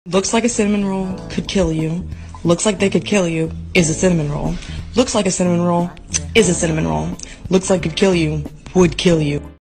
Looks like a cinnamon roll could kill you. Looks like they could kill you is a cinnamon roll. Looks like a cinnamon roll is a cinnamon roll. Looks like could kill you would kill you.